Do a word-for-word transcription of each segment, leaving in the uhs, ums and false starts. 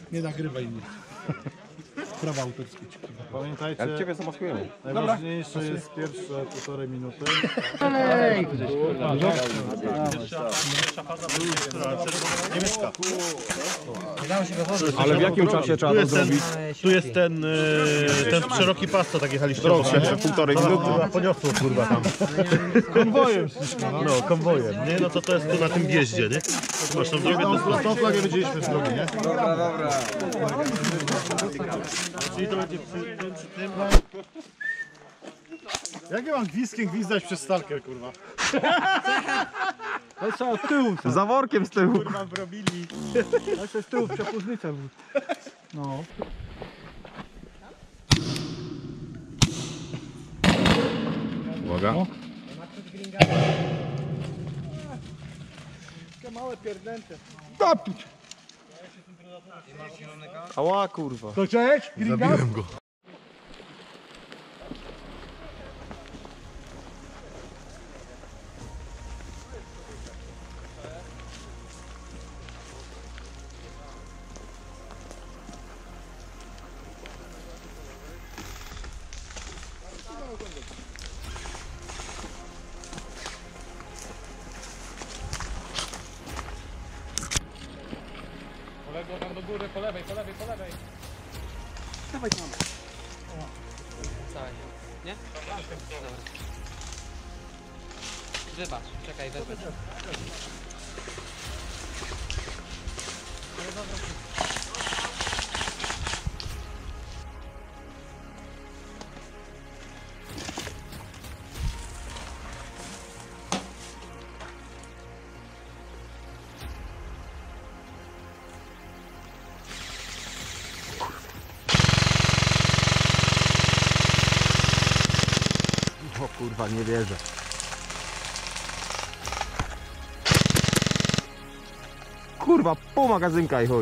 Nie nagrywaj mnie. Prawa autorskie. Pamiętajcie, Jak ciebie zamaskujemy. najważniejsze jest pierwsze półtorej minuty. Niemiecka. Ale w jakim czasie trzeba to zrobić? Tu jest ten, ten szeroki pas, co tak jechaliście. Jeszcze półtorej minuty. Poniosło kurwa tam. Konwojem. No, konwojem. Nie, no to to jest tu na tym wjeździe, nie? Masz tam drogę do Tą flagę widzieliśmy z drogi, nie? Dobra, dobra. Czyli to będzie przy tym, przy tym. Jak ja mam gwizdkiem gwizdać przez stalker, kurwa? Ale trzeba od tyłu, Za workiem z tyłu. Kurwa, wrobili. ale z tyłu przepóźnica. No. Uwaga. Takie małe pierdęte. Ała kurwa. To cześć? Zabiłem go. Kolego, tam do góry, po lewej, po lewej, po lewej. Dawaj tam. Dawaj. Nie? Dobra. Wybacz, czekaj, wezmę. O kurwa, nie wierzę. Kurwa, pół magazynka i chuj.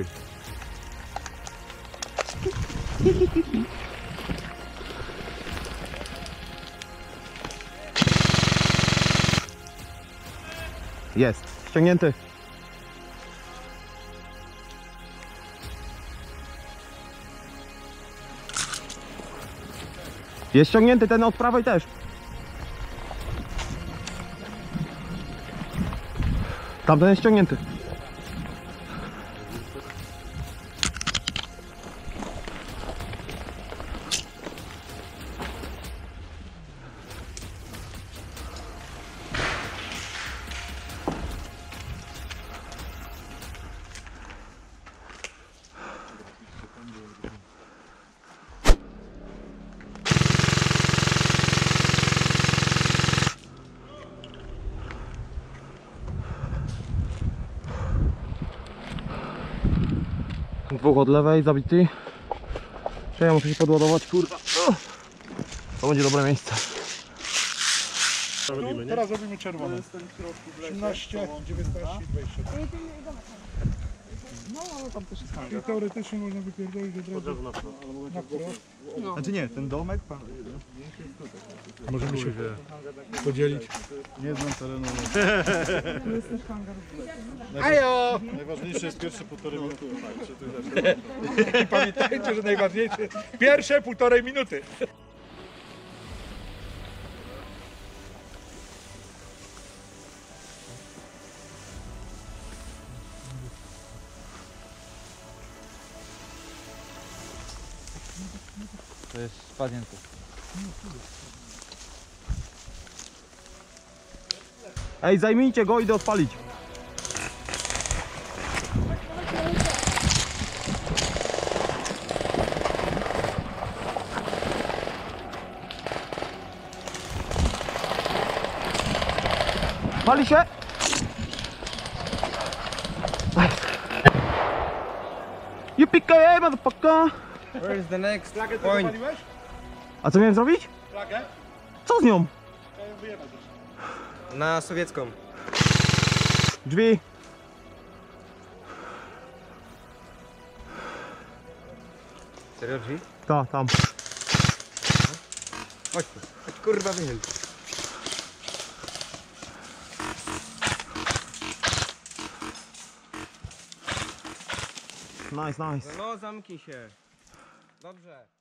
Jest, ściągnięty. Jest ściągnięty ten od prawej też. Tamten jest ściągnięty. Dwóch od lewej, zabity. Czy ja muszę się podładować, kurwa. To będzie dobre miejsce. Teraz robimy czerwone. osiemnaście, dziewiętnaście, dwadzieścia. No, ale tam też jest hangar. I teoretycznie można wypierdolić od razu na wprost. Znaczy nie, ten domek pan... Możemy się podzielić. Nie znam terenu. To jest też hangar. Ajo! Najważniejsze jest pierwsze półtorej minuty. I pamiętajcie, że najważniejsze pierwsze półtorej minuty. To jest spadnięte. Ej, zajmijcie go, idę odpalić. Pali się! Yippee-ki-yay, motherfucker! Where is the next point? A co miałem zrobić? Flagę? Co z nią? Na sowiecką. Drzwi. Serio drzwi? Ta, tam. Chodź tu. Chodź kurwa wychyl. Nice, nice. No zamknij się. Dobrze.